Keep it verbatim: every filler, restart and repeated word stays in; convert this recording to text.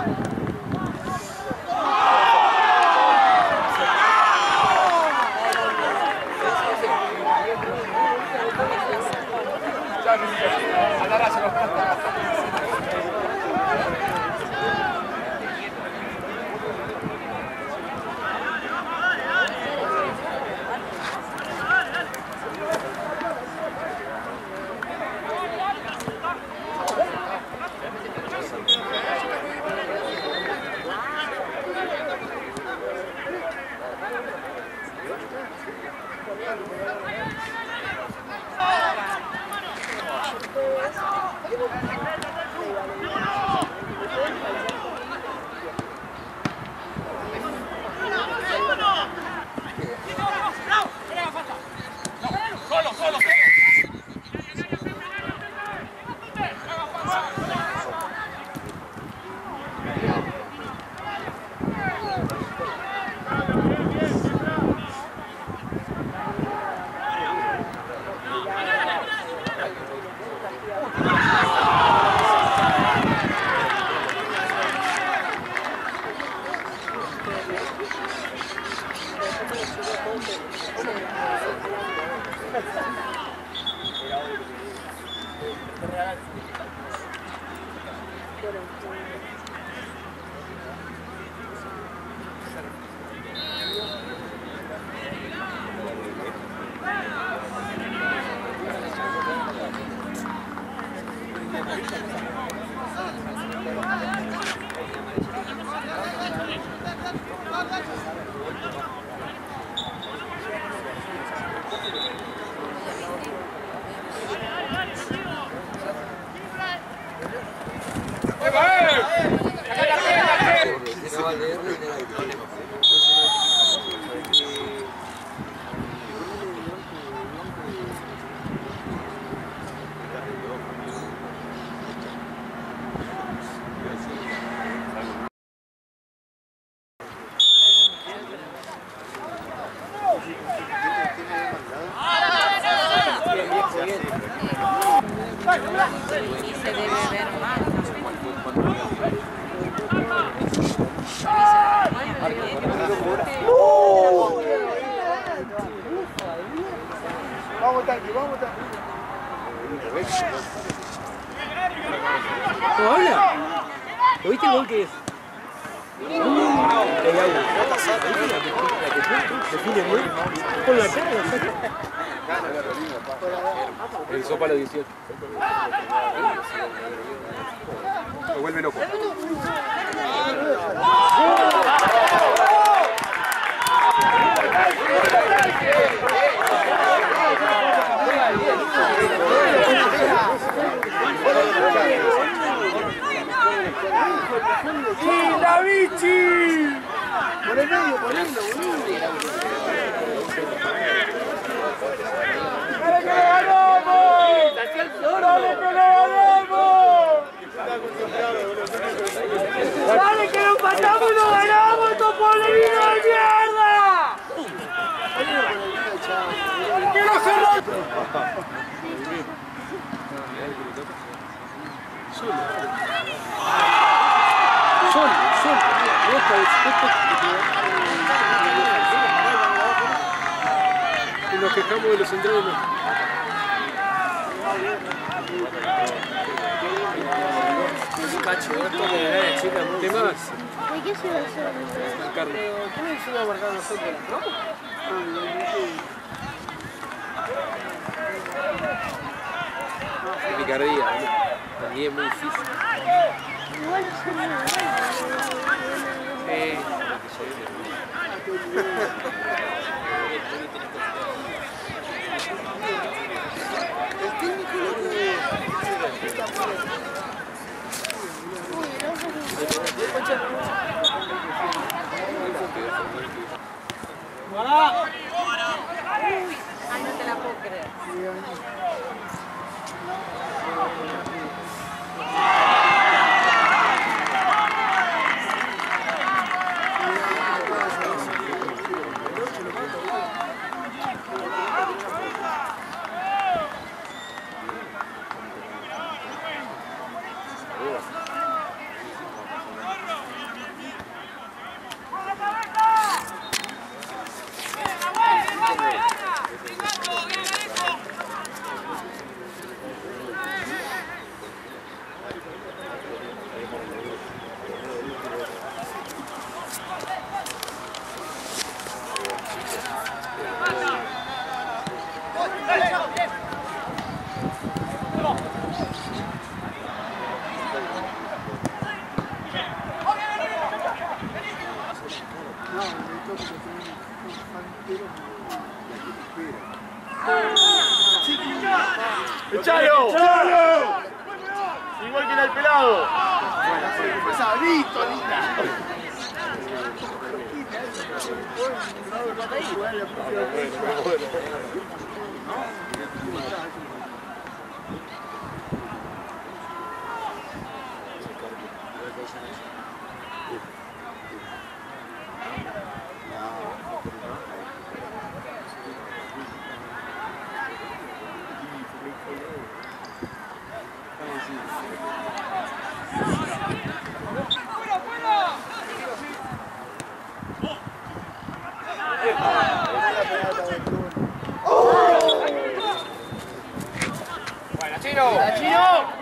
Y se debe ver más. Vamos, Tanqui, vamos, Tanqui. ¿Cómo habla? ¿Lo viste el gol que es? El agua. Define muy con la cara. El sopa a los dieciocho. Se vuelve loco. ¡Sí, la bichi! Por el medio, por el medio, ¡Dale que le ganamos! ¡Dale que le ganamos! ¡Dale que lo empatamos y lo ganamos, Topolino de mierda! ¡Que no se lo... Sol, sol, y nos quejamos de los entrenos. Cacho, esto de la chica muy de más. ¿De qué se va a hacer? Carlos. ¿Quién se va a marcar nosotros? ¿No? Picardía, también es muy difícil. Igual es muy Eh. Ay, no te la puedo creer. ¡Echalo! ¡Echalo! Igual que en el pelado. Pesadito, linda. ¡Buena, Chino! ¡Buena, Chino!